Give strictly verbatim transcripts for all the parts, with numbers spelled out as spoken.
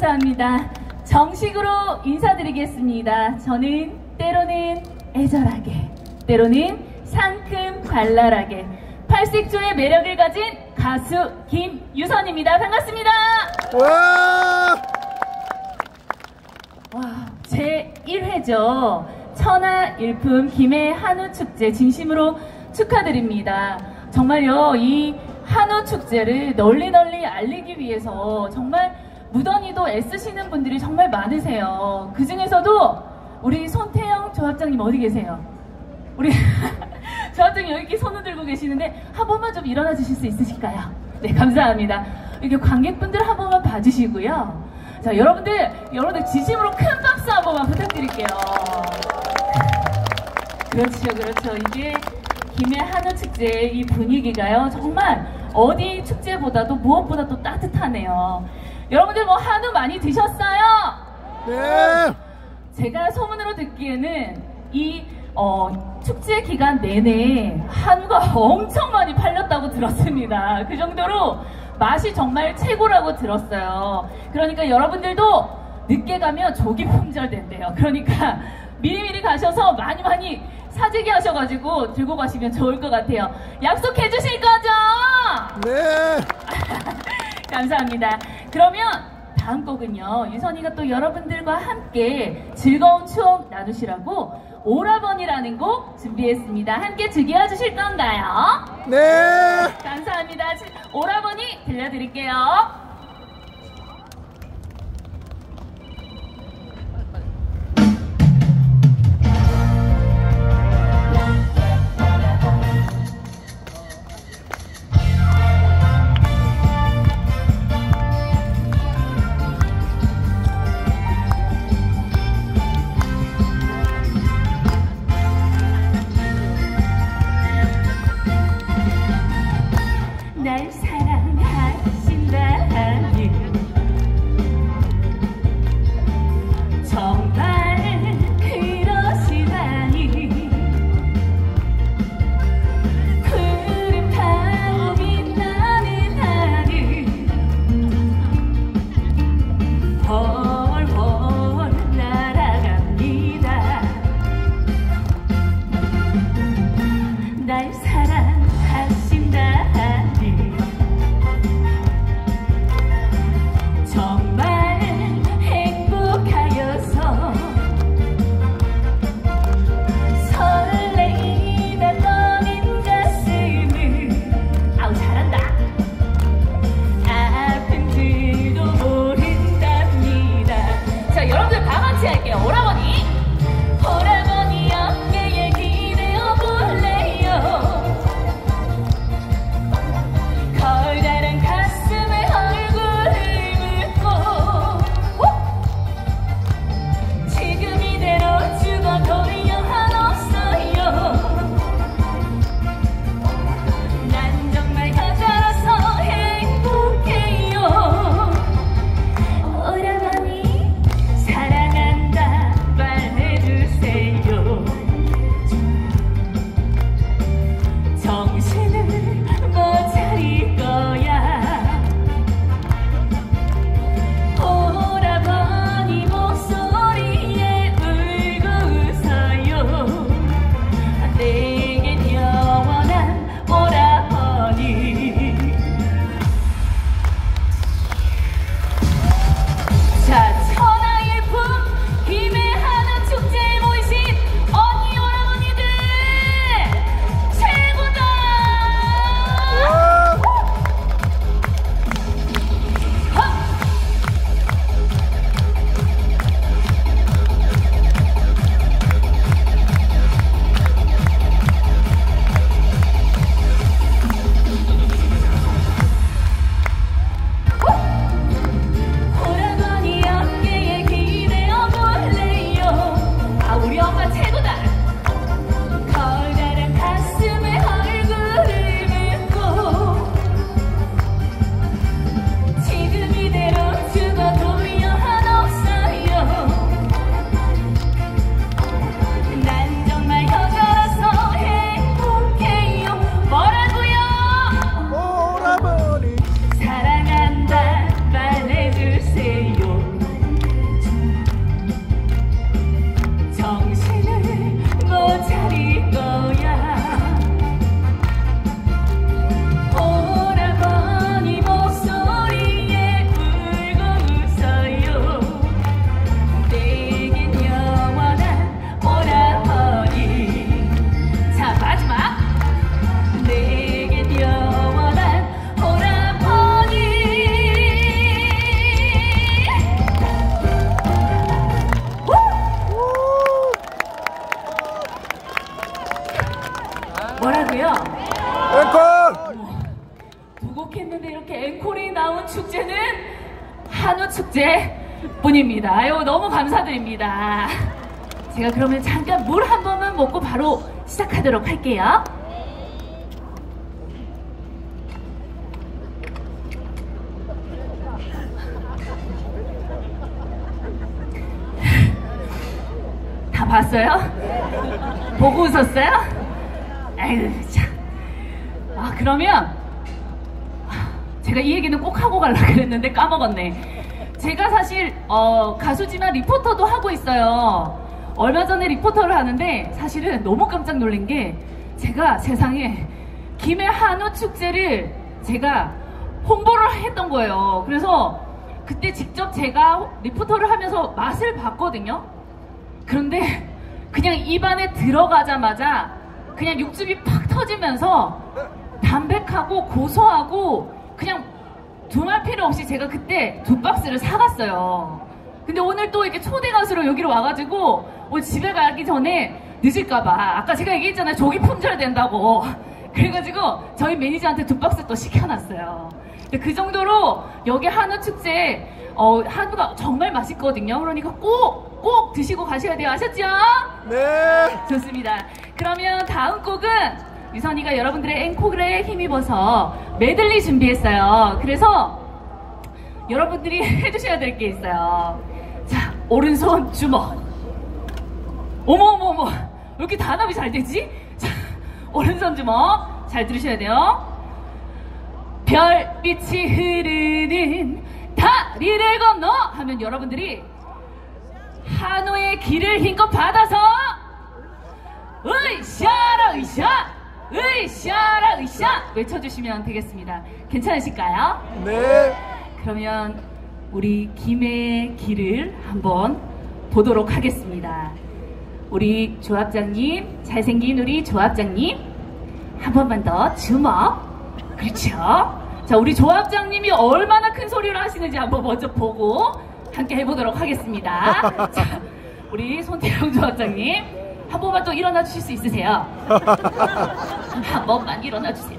감사합니다. 정식으로 인사드리겠습니다. 저는 때로는 애절하게, 때로는 상큼발랄하게 팔색조의 매력을 가진 가수 김유선입니다. 반갑습니다. 와! 와, 제일 회죠. 천하일품 김해 한우축제 진심으로 축하드립니다. 정말요, 이 한우축제를 널리 널리 알리기 위해서 정말 무던히도 애쓰시는 분들이 정말 많으세요. 그 중에서도 우리 손태영 조합장님 어디 계세요? 우리 조합장님 여기 이렇게 손을 들고 계시는데 한 번만 좀 일어나 주실 수 있으실까요? 네, 감사합니다. 이렇게 관객분들 한 번만 봐주시고요. 자, 여러분들, 여러분들 진심으로 큰 박수 한 번만 부탁드릴게요. 그렇죠, 그렇죠. 이게 김해 한우축제의 이 분위기가요, 정말 어디 축제보다도 무엇보다도 따뜻하네요. 여러분들 뭐 한우 많이 드셨어요? 네! 제가 소문으로 듣기에는 이 어, 축제 기간 내내 한우가 엄청 많이 팔렸다고 들었습니다. 그 정도로 맛이 정말 최고라고 들었어요. 그러니까 여러분들도 늦게 가면 조기 품절된대요. 그러니까 미리미리 가셔서 많이 많이 사재기 하셔가지고 들고 가시면 좋을 것 같아요. 약속해 주실 거죠? 네! 감사합니다. 그러면 다음 곡은요, 유선이가 또 여러분들과 함께 즐거운 추억 나누시라고 오라버니라는 곡 준비했습니다. 함께 즐겨주실 건가요? 네! 감사합니다. 오라버니 들려드릴게요. 날 사랑하신다 좋겠는데 이렇게 앵콜이 나온 축제는 한우 축제뿐입니다. 아유, 너무 감사드립니다. 제가 그러면 잠깐 물 한 번만 먹고 바로 시작하도록 할게요. 다 봤어요? 보고 웃었어요? 아유, 참. 아, 그러면 제가 이 얘기는 꼭 하고 가려고 그랬는데 까먹었네. 제가 사실 어, 가수지만 리포터도 하고 있어요. 얼마 전에 리포터를 하는데 사실은 너무 깜짝 놀란 게 제가 세상에 김해 한우 축제를 제가 홍보를 했던 거예요. 그래서 그때 직접 제가 리포터를 하면서 맛을 봤거든요. 그런데 그냥 입안에 들어가자마자 그냥 육즙이 팍 터지면서 담백하고 고소하고 그냥 두말 필요 없이 제가 그때 두 박스를 사갔어요. 근데 오늘 또 이렇게 초대 가수로 여기로 와가지고 오늘 집에 가기 전에 늦을까봐 아까 제가 얘기했잖아요. 조기 품절 된다고. 그래가지고 저희 매니저한테 두 박스 또 시켜놨어요. 근데 그 정도로 여기 한우 축제 어, 한우가 정말 맛있거든요. 그러니까 꼭 꼭 드시고 가셔야 돼요. 아셨죠? 네. 좋습니다. 그러면 다음 곡은 유선이가 여러분들의 앵콜에 힘입어서 메들리 준비했어요. 그래서 여러분들이 해주셔야 될 게 있어요. 자, 오른손 주먹. 어머 어머 어머, 왜 이렇게 단합이 잘 되지? 자, 오른손 주먹 잘 들으셔야 돼요. 별빛이 흐르는 다리를 건너 하면 여러분들이 한우의 기를 힘껏 받아서 으쌰라 으쌰 으쌰라 으쌰 외쳐주시면 되겠습니다. 괜찮으실까요? 네. 그러면 우리 김해의 기를 한번 보도록 하겠습니다. 우리 조합장님, 잘생긴 우리 조합장님 한 번만 더 주먹. 그렇죠. 자, 우리 조합장님이 얼마나 큰 소리를 하시는지 한번 먼저 보고 함께 해보도록 하겠습니다. 자, 우리 손태영 조합장님 한 번만 또 일어나 주실 수 있으세요? 한 번만 일어나 주세요.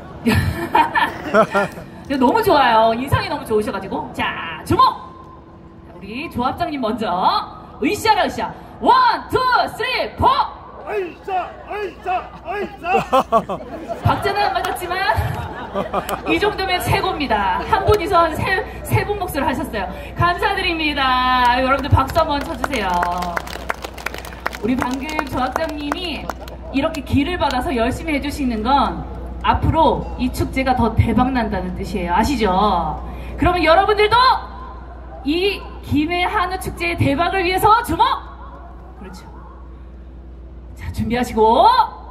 너무 좋아요. 인상이 너무 좋으셔가지고. 자, 주먹! 우리 조합장님 먼저 으쌰라 으쌰. 원, 투, 쓰리, 포! 아이자, 아이자, 아이자. 박자는 안 맞았지만 이 정도면 최고입니다. 한 분이서 한 세, 세 분 몫을 하셨어요. 감사드립니다. 여러분들 박수 한번 쳐주세요. 우리 방금 조합장님이 이렇게 기를 받아서 열심히 해주시는 건 앞으로 이 축제가 더 대박 난다는 뜻이에요. 아시죠? 그러면 여러분들도 이 김해 한우 축제의 대박을 위해서 주먹! 그렇죠. 자, 준비하시고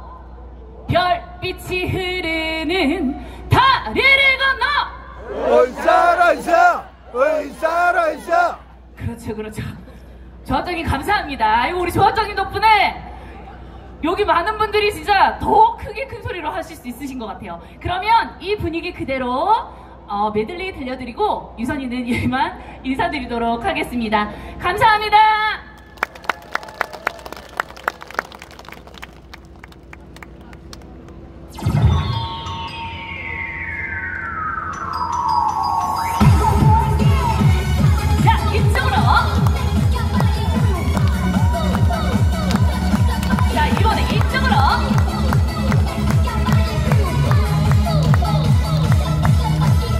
별빛이 흐르는 다리를 건너 으쌰라쌰, 으쌰라쌰. 그렇죠, 그렇죠. 조합장님 감사합니다. 아이고, 우리 조합장님 덕분에 여기 많은 분들이 진짜 더 크게 큰 소리로 하실 수 있으신 것 같아요. 그러면 이 분위기 그대로 어, 메들리 들려드리고 유선이는 이만 인사드리도록 하겠습니다. 감사합니다.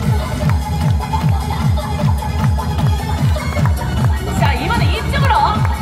자, 이번에 이쪽으로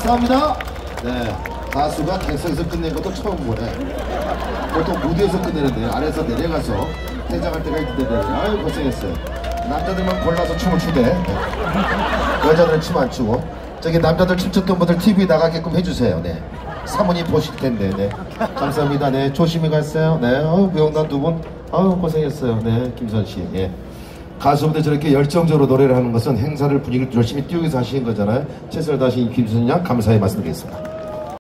감사합니다. 네, 가수가 객석에서 끝낸 것도 처음 보네. 보통 무대에서 끝내는데 아래에서 내려가서 퇴장할 때가 있는데 아유 고생했어요. 남자들만 골라서 춤을 추대. 네. 여자들은 춤 안 추고. 저기 남자들 춤췄던 분들 티비 나가게끔 해주세요. 네. 사모님 보실 텐데. 네. 감사합니다. 네, 조심히 가세요. 네, 어우 무용단 두 분, 아유 고생했어요. 네, 김선 씨. 예. 가수분들 저렇게 열정적으로 노래를 하는 것은 행사를 분위기를 열심히 띄우기 위해서 하시는 거잖아요. 최선을 다하신 김선 양 감사의 말씀드리겠습니다.